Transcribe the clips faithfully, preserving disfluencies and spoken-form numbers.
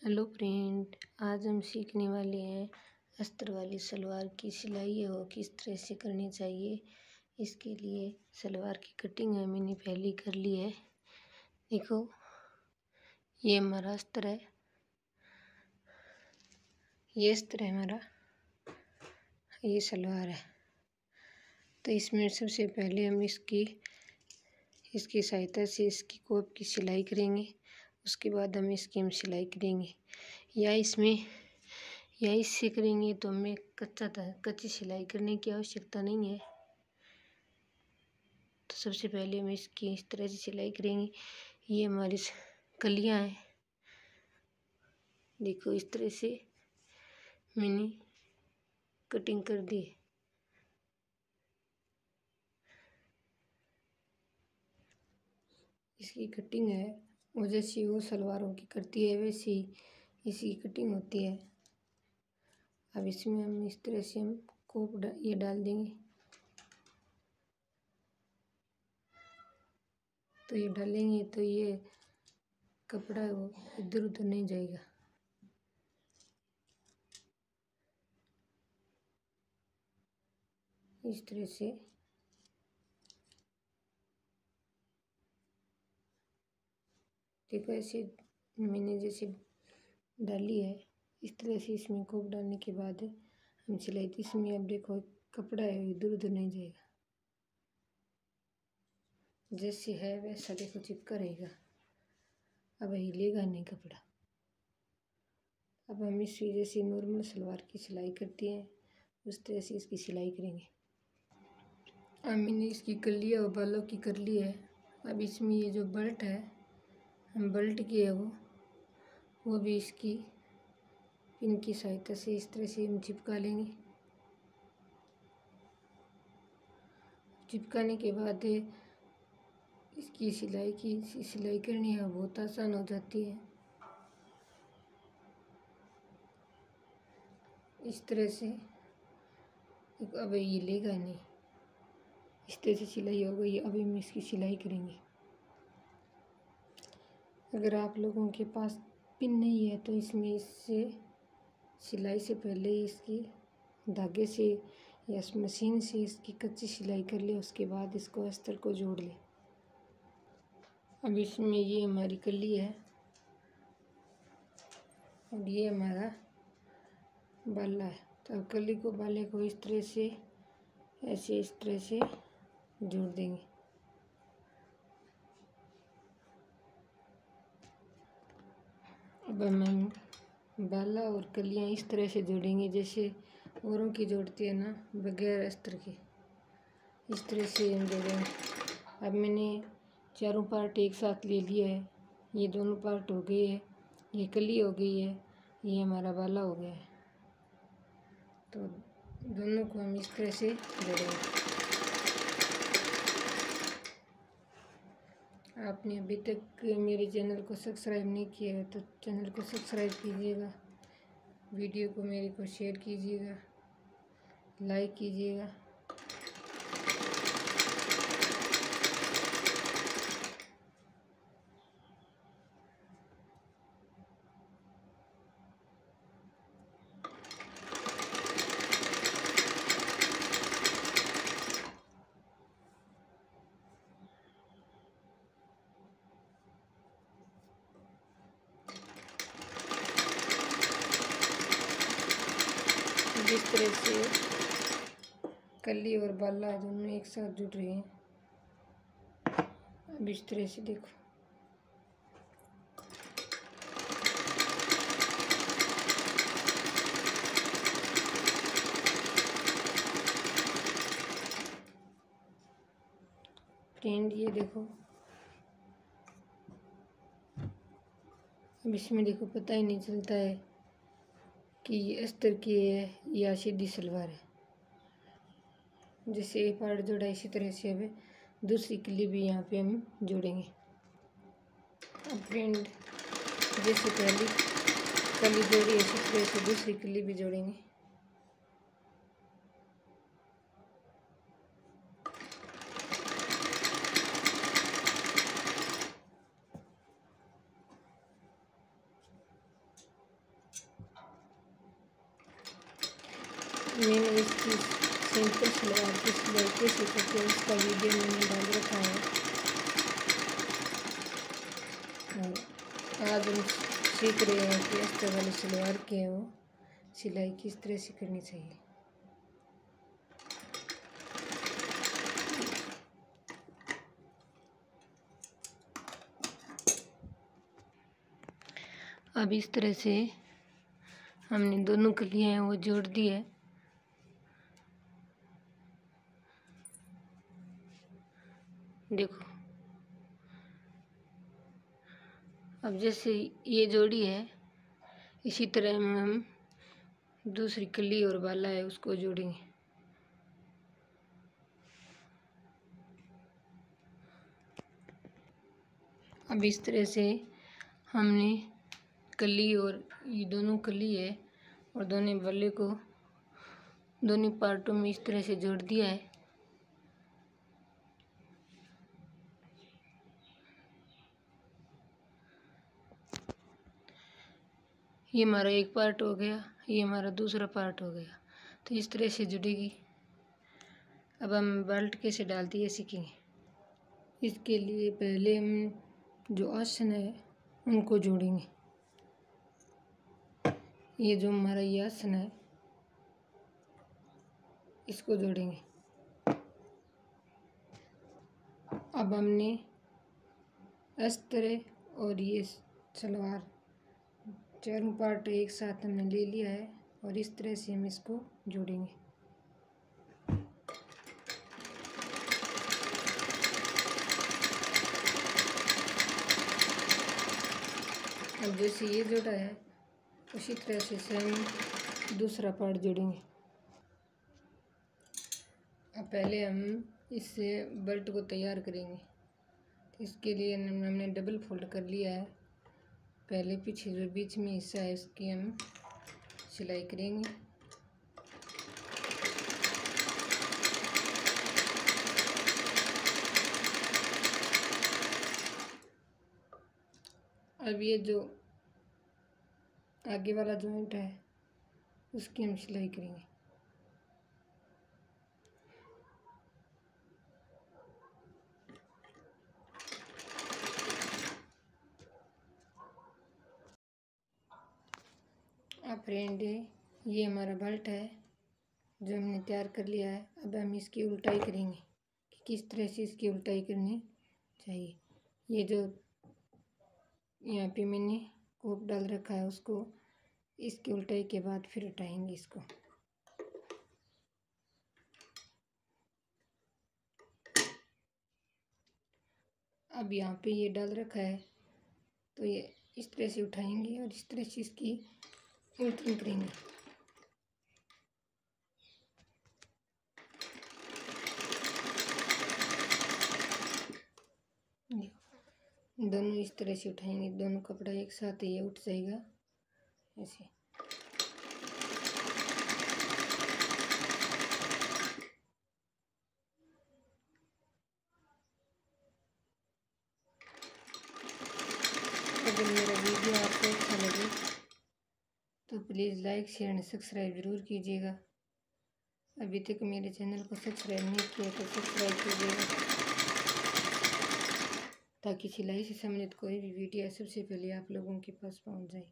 Hello friend, आज हम सीखने वाले हैं अस्तर वाली सलवार की सिलाई हो किस तरह से करनी चाहिए। इसके लिए सलवार की कटिंग है मैंने पहले कर ली है। देखो, ये हमारा अस्तर है, ये अस्तर है हमारा, ये सलवार है। तो इसमें सबसे पहले हम इसकी इसकी सहायता से इसकी कोप की सिलाई करेंगे। उसके बाद हम इसकी हम सिलाई करेंगे, या इसमें या इससे करेंगे तो हमें कच्चा था कच्ची सिलाई करने की आवश्यकता नहीं है। तो सबसे पहले हम इसकी इस तरह से सिलाई करेंगे। ये हमारी कलियां हैं, देखो इस तरह से मैंने कटिंग कर दी। इसकी कटिंग है वो जैसी वो सलवारों की करती है वैसी इसकी कटिंग होती है। अब इसमें हम इस तरह से हम कोप डा, ये डाल देंगे। तो ये डालेंगे तो ये कपड़ा है वो इधर उधर नहीं जाएगा। इस तरह से देखो, ऐसे मैंने जैसे डाली है इस तरह से इसमें कोप डालने के बाद हम सिलाई, इसमें अब देखो कपड़ा है इधर उधर नहीं जाएगा, जैसे है वैसा देखो चिपका रहेगा। अब हिलेगा नहीं कपड़ा। अब हम इसी जैसे नॉर्मल सलवार की सिलाई करती हैं उस तरह से इसकी सिलाई करेंगे। अब मैंने इसकी कलियाँ और बालों की कर ली है। अब इसमें ये जो बेल्ट है, हम बेल्ट की है वो वो भी इसकी पिन की सहायता से इस तरह से हम चिपका लेंगे। चिपकाने के बाद इसकी सिलाई की सिलाई करनी है बहुत आसान हो जाती है। इस तरह से अब ये लेगा नहीं, इस तरह से सिलाई हो गई। अभी हम इसकी सिलाई करेंगे। अगर आप लोगों के पास पिन नहीं है तो इसमें इससे सिलाई से पहले इसकी धागे से या मशीन से इसकी कच्ची सिलाई कर ले, उसके बाद इसको अस्तर को जोड़ ले। अब इसमें ये हमारी कली है और ये हमारा बाला है। तो अब कली को बाले को इस तरह से ऐसे इस तरह से जोड़ देंगे। अब हम बाला और कलियां इस तरह से जोड़ेंगे जैसे औरों की जोड़ती है ना, बगैर अस्तर के, इस तरह से हम जोड़ेंगे। अब मैंने चारों पार्ट एक साथ ले लिया है, ये दोनों पार्ट हो गए हैं, ये कली हो गई है, ये हमारा बाला हो गया है। तो दोनों को हम इस तरह से जोड़ेंगे। आपने अभी तक मेरे चैनल को सब्सक्राइब नहीं किया है तो चैनल को सब्सक्राइब कीजिएगा, वीडियो को मेरे को शेयर कीजिएगा, लाइक कीजिएगा। जिस तरह से कली और बाला दोनों एक साथ जुड़ रहे हैं, अब इस तरह से देखो। फ्रेंड ये देखो, अब इसमें देखो पता ही नहीं चलता है कि ये अस्तर की है या सीधी सलवार है। जैसे एक पार्ट जोड़ा इसी तरह से अब दूसरी कली भी यहाँ पे हम जोड़ेंगे। अब फ्रेंड जैसे पहली कली जोड़ी इसी तरह से दूसरी कली भी जोड़ेंगे। मैंने इसकी सिंपल सलवार की सिलाई कैसे करते हैं उसका वीडियो मैंने डाल रखा है। और आज हम सीख रहे हैं कि अस्तर वाली सलवार के हैं वो सिलाई किस तरह से करनी चाहिए। अब इस तरह से हमने दोनों कलियां हैं वो जोड़ दी है। देखो, अब जैसे ये जोड़ी है इसी तरह हम दूसरी कली और बाला है उसको जोड़ेंगे। अब इस तरह से हमने कली और ये दोनों कली है और दोनों बाले को दोनों पार्टों में इस तरह से जोड़ दिया है। ये हमारा एक पार्ट हो गया, ये हमारा दूसरा पार्ट हो गया। तो इस तरह से जुड़ेगी। अब हम बेल्ट कैसे डालती है सीखेंगे। इसके लिए पहले हम जो आसन है उनको जोड़ेंगे। ये जो हमारा ये आसन है इसको जोड़ेंगे। अब हमने अस्तर और ये सलवार चारों पार्ट एक साथ हमने ले लिया है और इस तरह से हम इसको जोड़ेंगे। अब जैसे ये जोड़ा है उसी तरह से सेम दूसरा पार्ट जोड़ेंगे। अब पहले हम इससे बेल्ट को तैयार करेंगे। तो इसके लिए हमने डबल फोल्ड कर लिया है। पहले पीछे जो बीच में हिस्सा है इसकी हम सिलाई करेंगे। अब ये जो आगे वाला जॉइंट है उसकी हम सिलाई करेंगे। अब फ्रेंड ये हमारा बेल्ट है जो हमने तैयार कर लिया है। अब हम इसकी उल्टाई करेंगे कि किस तरह से इसकी उल्टाई करनी चाहिए। ये जो यहाँ पे मैंने कोप डाल रखा है उसको इसकी उल्टाई के बाद फिर उठाएंगे इसको। अब यहाँ पे ये डाल रखा है तो ये इस तरह से उठाएंगे और इस तरह से इसकी उल्टन करेंगे। दोनों इस तरह से उठाएंगे, दोनों कपड़ा एक साथ ये उठ जाएगा ऐसे। अगर मेरा वीडियो आपको अच्छा लगे तो please like share and subscribe ज़रूर कीजिएगा। अभी तक मेरे चैनल को सब्सक्राइब नहीं किया तो सब्सक्राइब कीजिएगा ताकि सिलाई से संबंधित कोई भी वीडियो सबसे पहले आप लोगों के पास पहुंच जाए।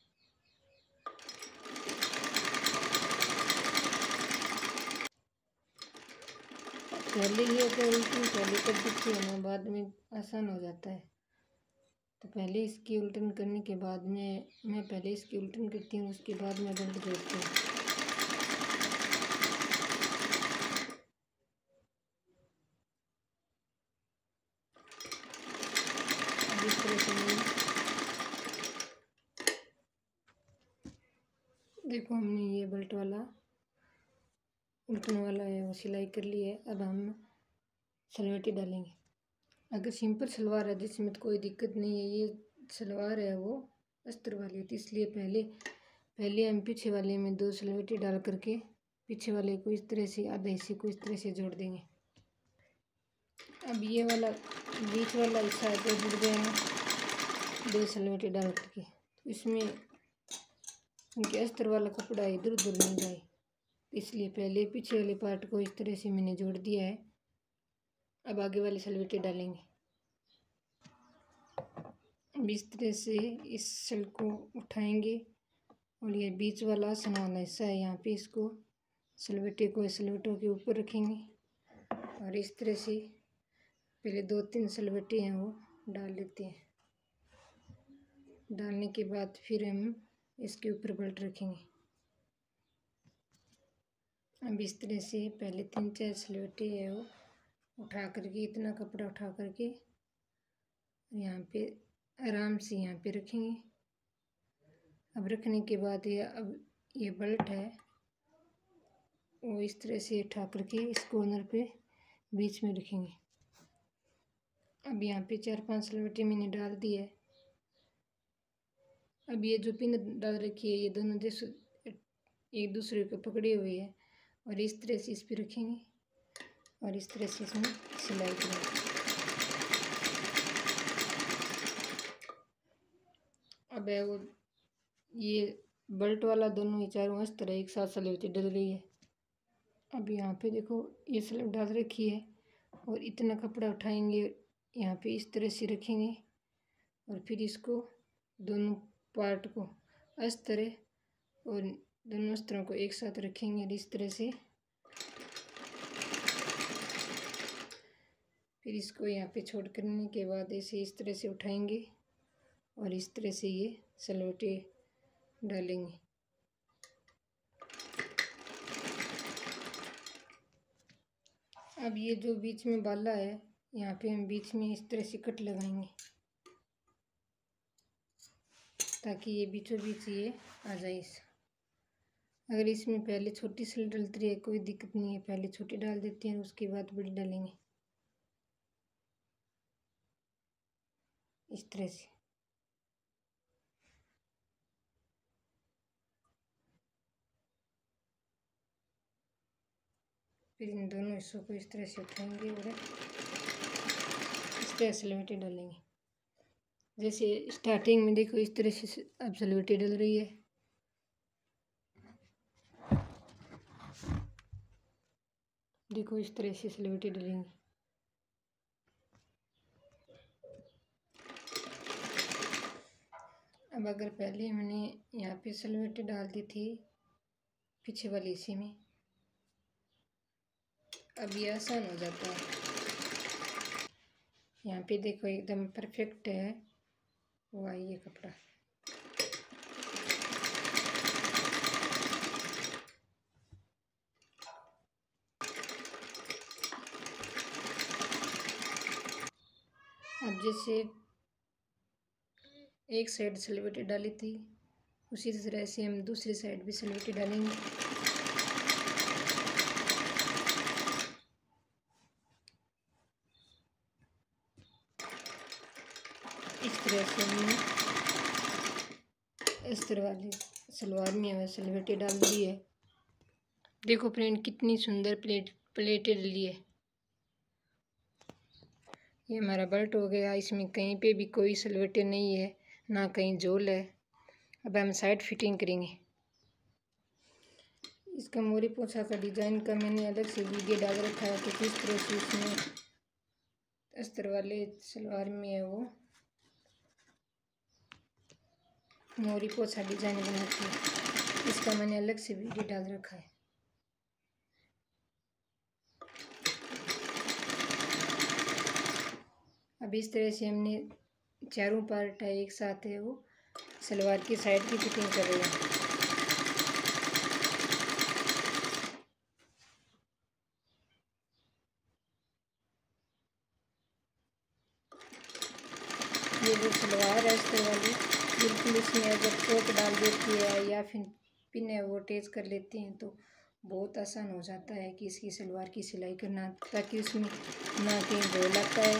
पहले ही अगर उल्टन पहले कर देते हैं ना बाद में आसान हो जाता है। तो पहले इसकी उल्टन करने के बाद में मैं पहले इसकी उल्टन करती हूँ, उसके बाद मैं बेल्ट जोड़ती हूँ। इस तरह से मैं देखो हमने ये बेल्ट वाला उल्टन वाला है वो सिलाई कर ली है। अब हम सलवटी डालेंगे। अगर सिंपल सलवार है जिसमें तो कोई दिक्कत नहीं है। ये सलवार है वो अस्तर वाली है तो इसलिए पहले पहले हम पीछे वाले में दो सलवटी डाल करके पीछे वाले को इस तरह से आधे हिस्से को इस तरह से जोड़ देंगे। अब ये वाला बीच वाला हिस्सा है तो जुड़ गया है दो सलवटी डाल करके। तो इसमें उनके अस्तर वाला कपड़ा इधर उधर नहीं जाए इसलिए पहले पीछे वाले पार्ट को इस तरह से मैंने जोड़ दिया है। अब आगे वाले सलवटें डालेंगे। अब इस तरह से इस सल को उठाएंगे और ये बीच वाला आसन वाला हिस्सा है, यहाँ पे इसको सलवटे को सलवटों के ऊपर रखेंगे और इस तरह से पहले दो तीन सलवटे हैं वो डाल लेते हैं। डालने के बाद फिर हम इसके ऊपर बेल्ट रखेंगे। अब इस तरह से पहले तीन चार सलवटे है वो उठा करके, इतना कपड़ा उठा करके यहाँ पे आराम से यहाँ पे रखेंगे। अब रखने के बाद ये अब ये बेल्ट है वो इस तरह से उठा करके इस कॉर्नर पे बीच में रखेंगे। अब यहाँ पे चार पांच सलवटे मैंने डाल दी है। अब ये जो पिन डाल रखी है ये दोनों जैसे एक दूसरे को पकड़े हुए है और इस तरह से इस पे रखेंगे और इस तरह से इसमें सिलाई करेंगे। अब है वो ये बेल्ट वाला दोनों ही चारों इस तरह एक साथ सलवटें डल रही है। अब यहाँ पे देखो ये सलवट डाल रखी है और इतना कपड़ा उठाएंगे, यहाँ पे इस तरह से रखेंगे और फिर इसको दोनों पार्ट को इस तरह और दोनों अस्त्रों को एक साथ रखेंगे और इस तरह से फिर इसको यहाँ पे छोड़ करने के बाद ऐसे इस तरह से उठाएंगे और इस तरह से ये सलवटें डालेंगे। अब ये जो बीच में बाला है यहाँ पे हम बीच में इस तरह से कट लगाएंगे ताकि ये बीचों बीच ये आ जाए। अगर इसमें पहले छोटी सिल डलती है कोई दिक्कत नहीं है, पहले छोटी डाल देते हैं उसके बाद बड़ी डालेंगे इस तरह से। फिर इन दोनों हिस्सों को इस तरह से उठाएंगे और इस तरह सलवटें डालेंगे। जैसे स्टार्टिंग में देखो इस तरह से अब सलवटें डल रही है। देखो इस तरह से सलवटें डलेंगी। अब अगर पहले मैंने यहाँ पे सलवटें डाल दी थी पीछे वाले हिस्से में, अब ये आसान हो जाता है। यहाँ पे देखो एकदम परफेक्ट है वो आई ये कपड़ा। अब जैसे एक साइड सलवटें डाली थी उसी तरह से हम दूसरी साइड भी सलवटें डालेंगे। इस तरह से हमने इस तरह वाली सलवार में हमें सलवटें डाल दी है। देखो फ्रेंड कितनी सुंदर प्लेट प्लेटें डली है। ये हमारा बेल्ट हो गया, इसमें कहीं पे भी कोई सलवटें नहीं है ना कहीं झोल है। अब हम साइड फिटिंग करेंगे। इसका मोरी पोछा का डिज़ाइन का मैंने अलग से वीडियो डाल रखा है कि किस तरह से इसमें अस्तर वाले सलवार में है वो मोरी पोछा डिज़ाइन बनाती है, इसका मैंने अलग से वीडियो डाल रखा है। अब इस तरह से हमने चारों पार्ट है एक साथ है वो सलवार की साइड की फिटिंग कर रहे हैं। ये जो सलवार है इस तरह वाली बिल्कुल इसमें अगर चोक डाल देती है या फिर पिन है वो अटैच कर लेती हैं तो बहुत आसान हो जाता है कि इसकी सलवार की सिलाई करना, ताकि उसमें ना कहीं झोल आता है।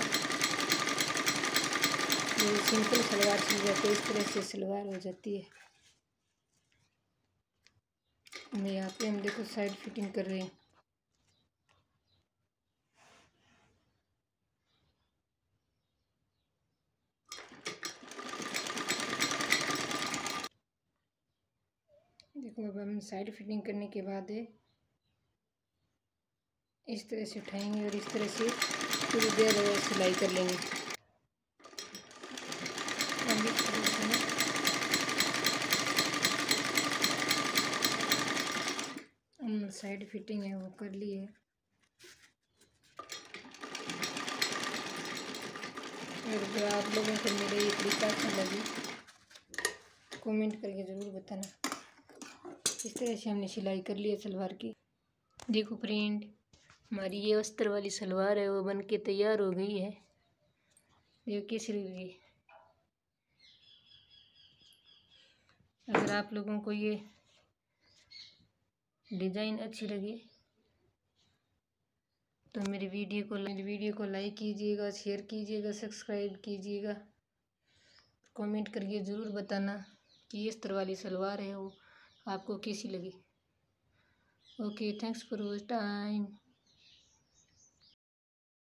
ये सिंपल सलवार सिल जाती है, इस तरह से सलवार हो जाती है। मैं यहाँ पे हम देखो साइड फिटिंग कर रहे हैं। देखो अब हम साइड फिटिंग करने के बाद है इस तरह से उठाएंगे और इस तरह से पूरी देर सिलाई कर लेंगे। अब इस तरह से हम साइड फिटिंग है वो कर ली है। अगर आप लोगों को मेरे ये तरीका अच्छा लगे कमेंट करके ज़रूर बताना। इस तरह से हमने सिलाई कर ली है सलवार की। देखो फ्रेंड, हमारी ये अस्तर वाली सलवार है वो बन के तैयार हो गई है। देखो कैसी लगी। अगर आप लोगों को ये डिज़ाइन अच्छी लगी तो मेरी वीडियो को मेरी वीडियो को लाइक कीजिएगा, शेयर कीजिएगा, सब्सक्राइब कीजिएगा। कमेंट करके ज़रूर बताना कि ये अस्तर वाली सलवार है वो आपको कैसी लगी। Okay, thanks for time.